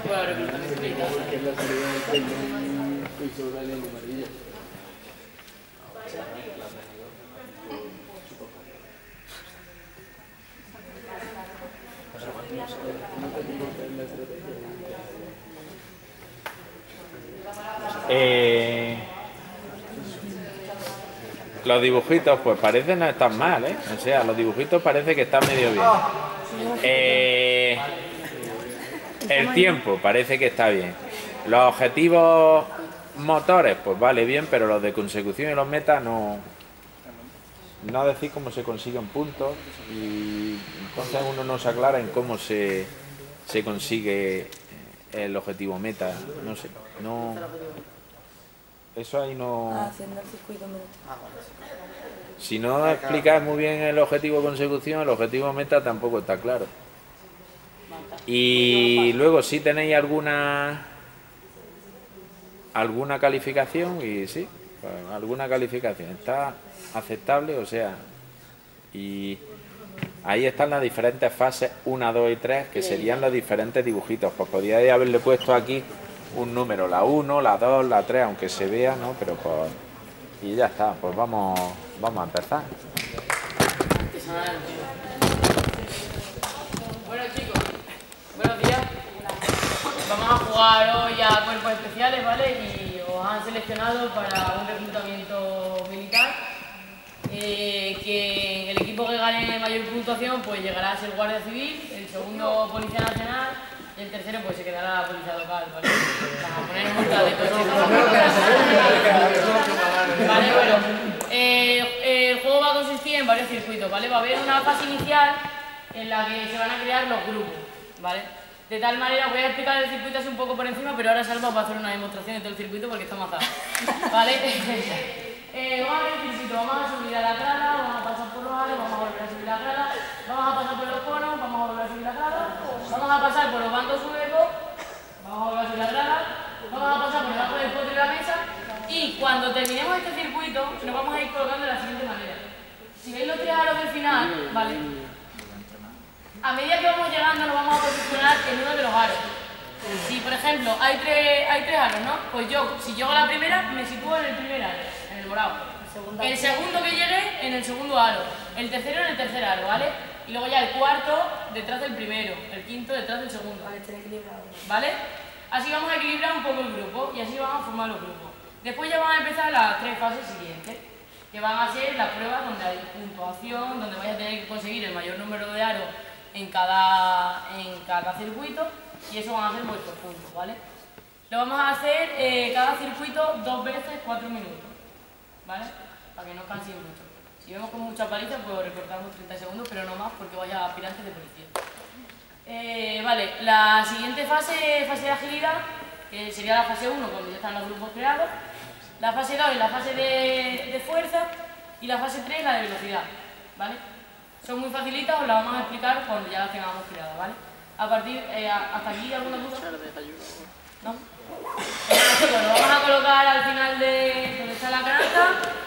para reclutamiento militar. Que es la salida del tren y sobre la línea amarilla. Los dibujitos pues parece no estar mal, ¿eh? O sea, los dibujitos parece que están medio bien. El tiempo parece que está bien. Los objetivos motores pues vale bien, pero los de consecución y los metas no decís cómo se consiguen puntos y entonces uno no se aclara en cómo se consigue el objetivo meta, no sé, no... Eso ahí no... Haciendo el circuito meta. Si no explicáis muy bien el objetivo consecución, el objetivo meta tampoco está claro. Y luego si tenéis alguna calificación, y sí, pues, alguna calificación está aceptable, o sea, y ahí están las diferentes fases 1, 2 y 3, que serían los diferentes dibujitos. Pues podríais haberle puesto aquí un número, la 1, la 2, la 3, aunque se vea, ¿no? Pero pues... Y ya está, pues vamos a empezar. Bueno chicos, buenos días. Vamos a jugar hoy a cuerpos especiales, ¿vale? Y os han seleccionado para un reclutamiento militar. Que el equipo que gane mayor puntuación pues llegará a ser Guardia Civil, el segundo Policía Nacional y el tercero pues se quedará la Policía Local, ¿vale? Vamos a poner multa de coche. Vale, bueno. El juego va a consistir en varios circuitos, ¿vale? Va a haber una fase inicial en la que se van a crear los grupos, ¿vale? De tal manera, voy a explicar el circuito así un poco por encima, pero ahora Salva va a hacer una demostración de todo el circuito porque está mazado, ¿vale? Vamos a ver el circuito, vamos a subir a la grada, vamos a pasar por los aros, vamos a volver a subir la grada, vamos a pasar por los conos, vamos a volver a subir la grada, vamos a pasar por los bancos huecos, vamos a volver a subir la grada, vamos a pasar por debajo del potro y la mesa, y cuando terminemos este circuito nos vamos a ir colocando de la siguiente manera. Si veis los 3 aros del final, ¿vale? A medida que vamos llegando nos vamos a posicionar en uno de los aros. Si por ejemplo hay tres aros, ¿no? Pues yo, si llego a la primera, me sitúo en el primer aro, en el morado. El segundo que llegue en el segundo aro, el tercero en el tercer aro, ¿vale? Y luego ya el cuarto detrás del primero, el quinto detrás del segundo. Vale, está equilibrado. ¿Vale? Así vamos a equilibrar un poco el grupo y así vamos a formar los grupos. Después ya van a empezar las 3 fases siguientes, que van a ser las pruebas donde hay puntuación, donde vais a tener que conseguir el mayor número de aros en cada circuito y eso van a ser vuestros puntos, ¿vale? Lo vamos a hacer cada circuito 2 veces 4 minutos, ¿vale? Para que no canséis mucho. Si vemos con mucha paliza, pues recortamos 30 segundos, pero no más porque vaya aspirantes de policía. Vale, la siguiente fase de agilidad, que sería la fase 1, cuando ya están los grupos creados. La fase 2 es la fase de fuerza y la fase 3 la de velocidad, ¿vale? Son muy facilitas, os las vamos a explicar cuando ya las tengamos creadas, ¿vale? A partir, ¿hasta aquí alguna duda? ¿No? Chicos, lo vamos a colocar al final de donde está la canasta.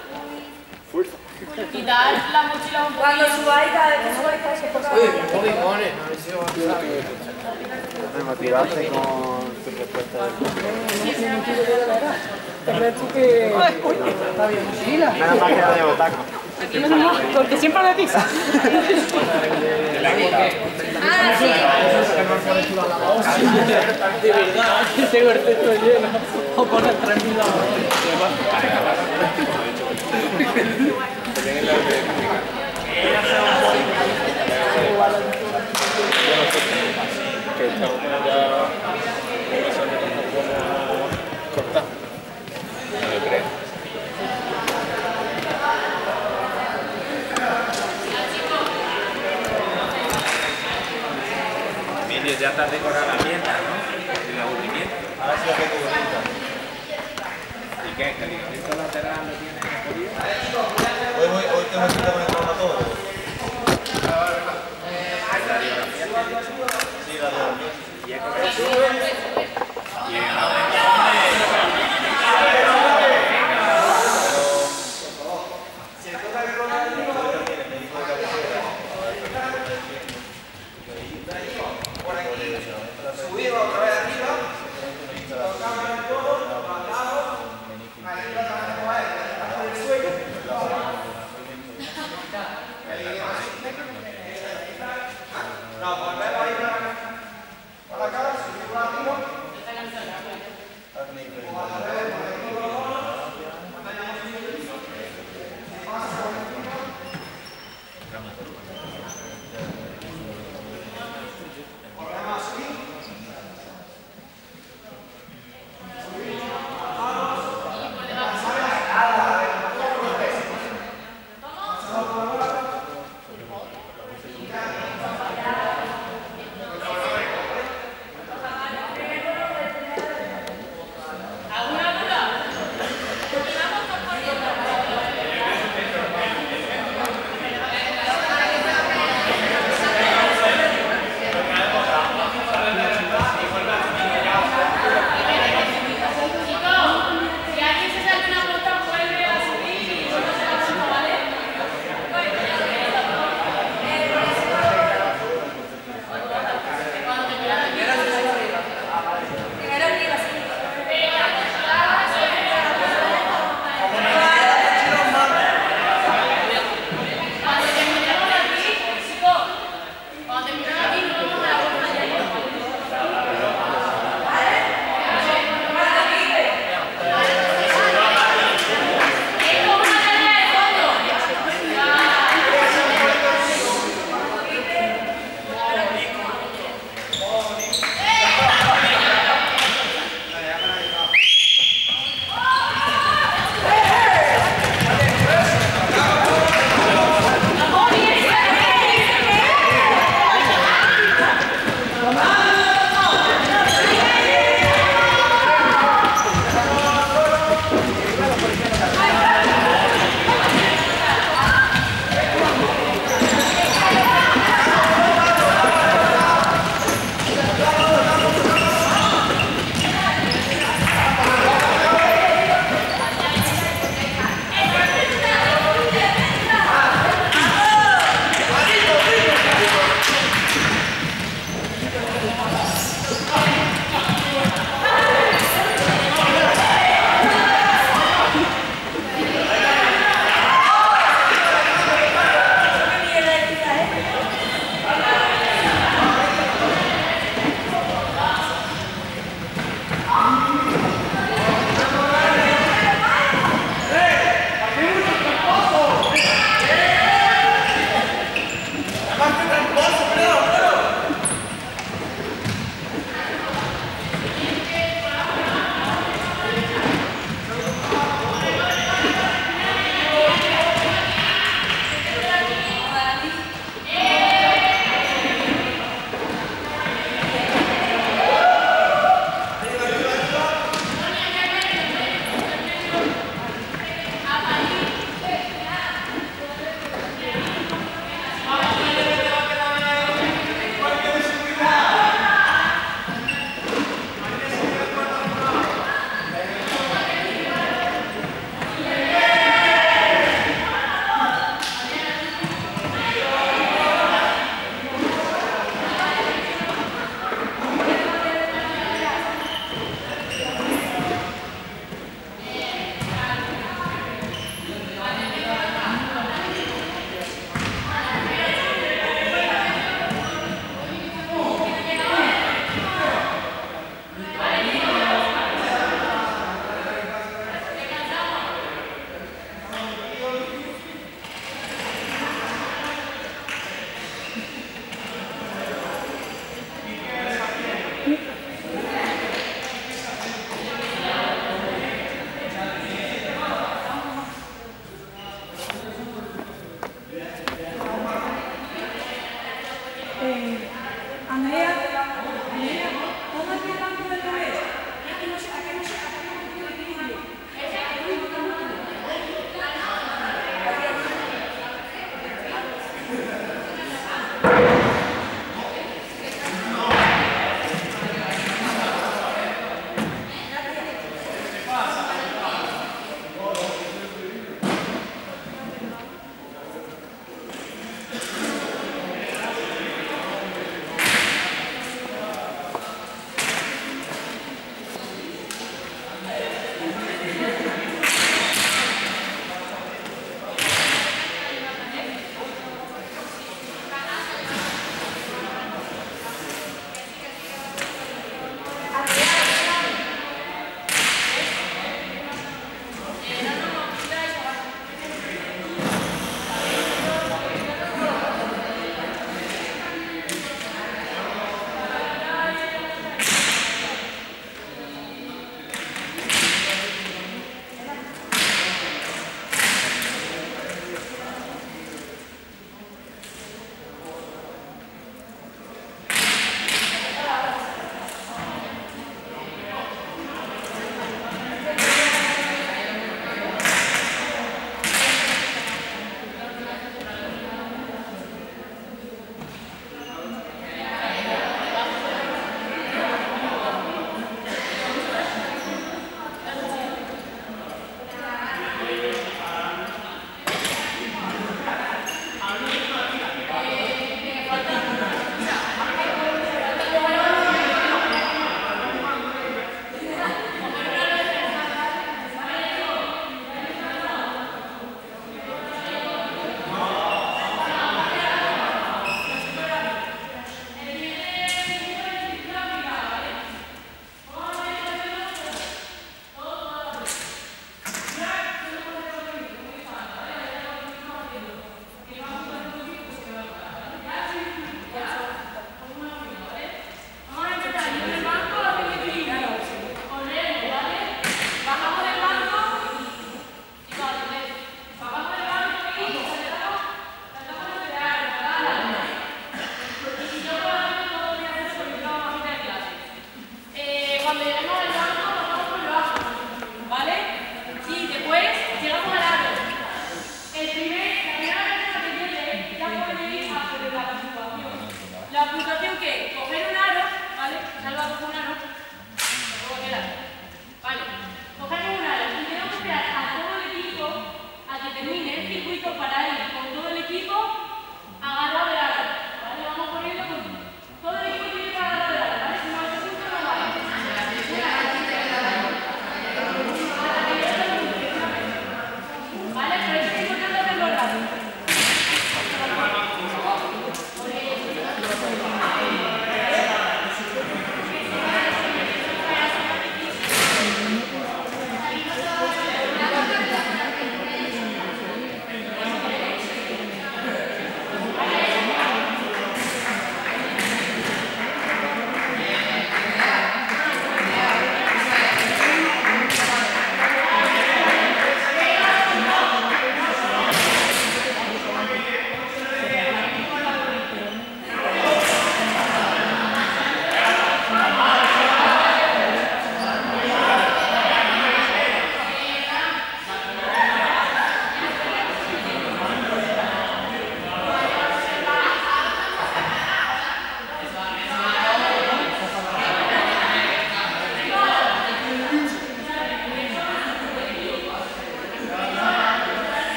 Quitar las mochilas un poco. Cuando subáis, cada vez que subáis, se toca. Me motivaste con tu respuesta ¿Te crees tú que está bien? Sí, la... Nada más queda de botaco. No, porque siempre me pisa. Ah, sí. De verdad, tengo el texto lleno. O poner 3.000 Que estamos ya cortar. No lo creo. Emilio, ya te has decorado la mierda, ¿no? El aburrimiento. Ahora sí lo tengo bonito. ¿Y qué? ¿Que el ligamento lateral lo tienes jodido? Hoy tengo que quitar con el traumatólogo. ¿La radiografía te Sí, la de ¿Y es correcto? ¿Y en la Subimos otra vez arriba. Andrea, ¿cómo es que tanto del revés?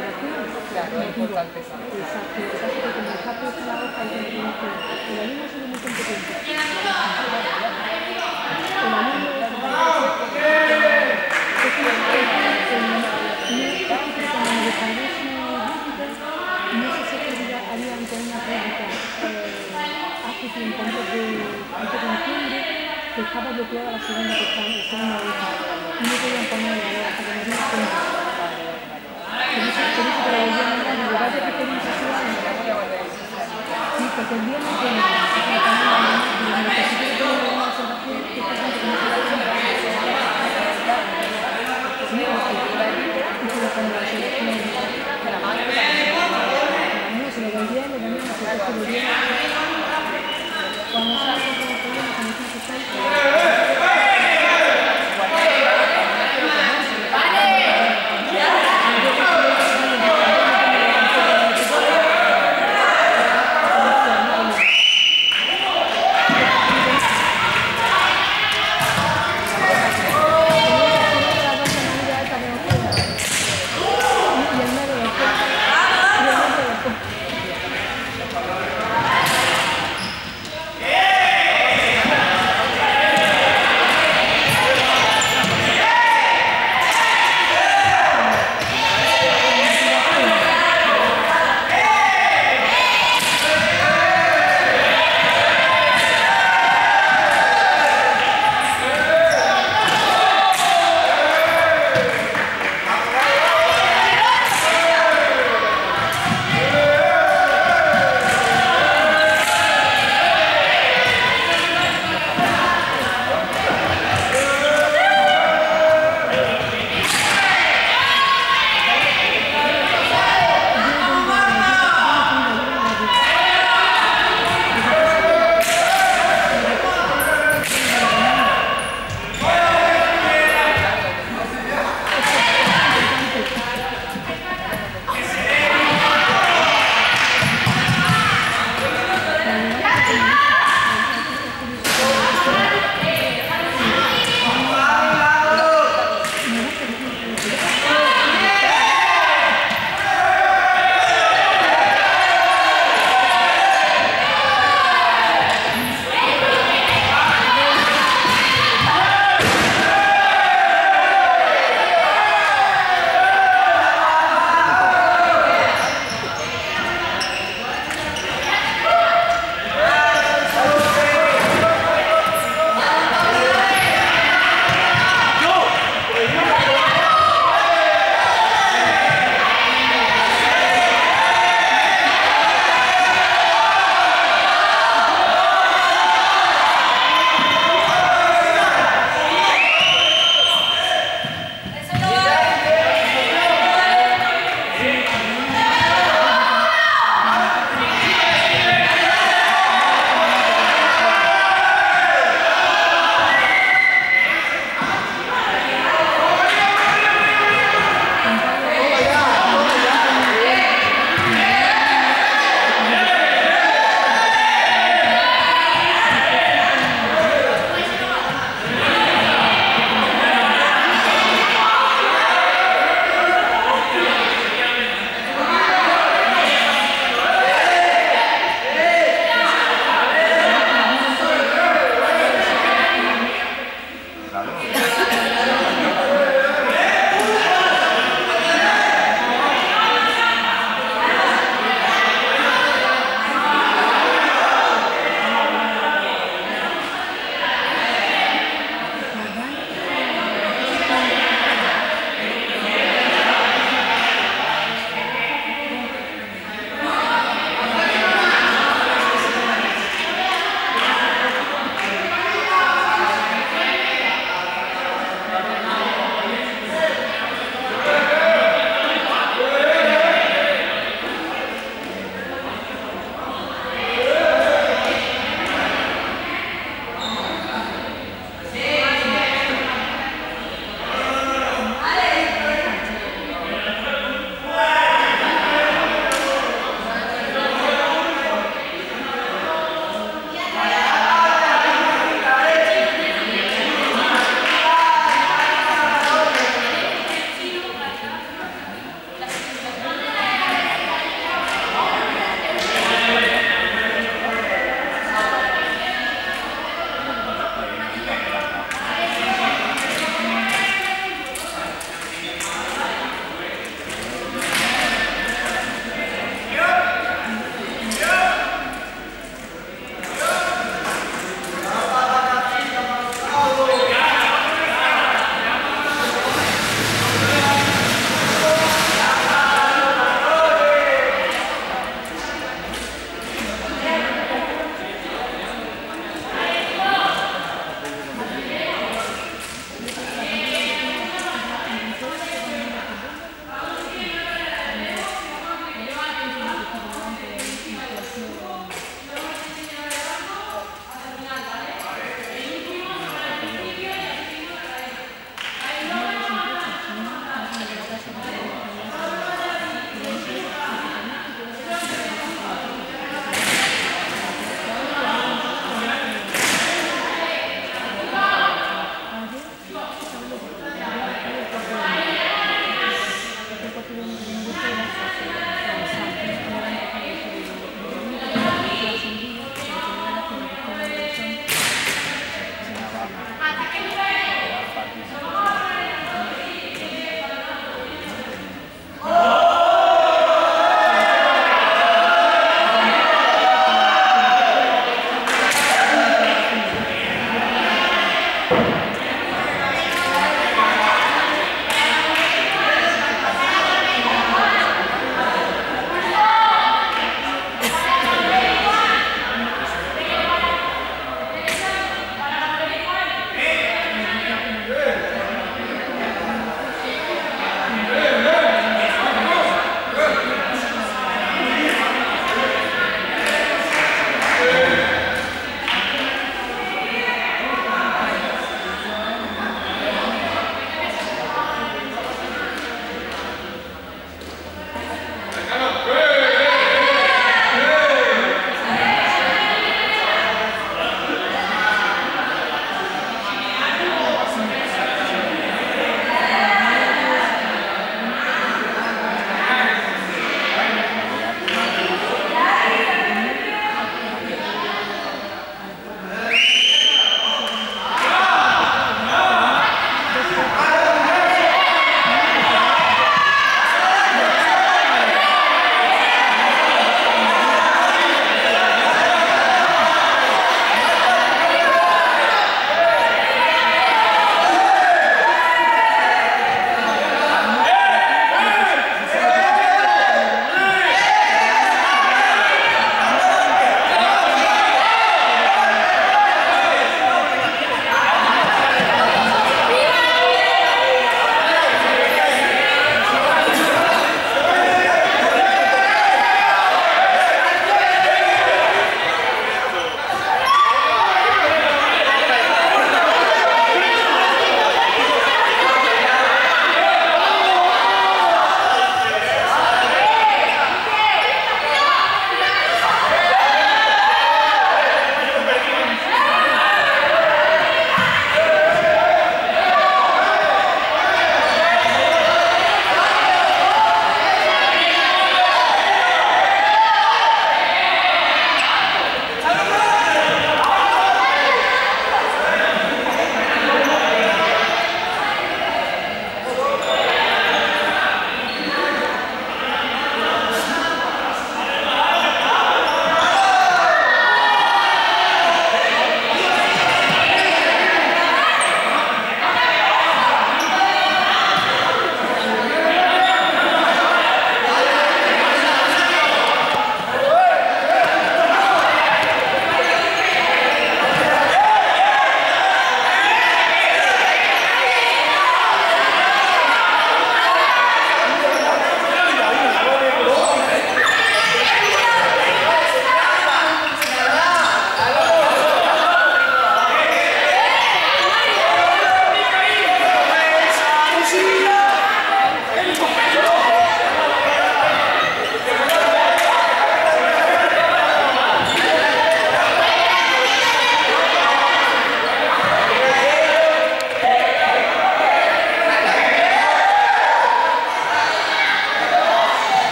colaboración. Claro, es importante eso. Exacto, lo que pasa es que como está puesta la hoja y el alumno ha sido muy competente. El alumno es no sé si había antes una pública hace tiempo, antes de diciembre, que estaba bloqueada la segunda pestaña, la segunda hoja, y no podían poner la hora hasta que nos dimos cuenta. Por eso te lo volví a mandar, digo, vaya que queréis así. Sí, porque el viernes, bueno,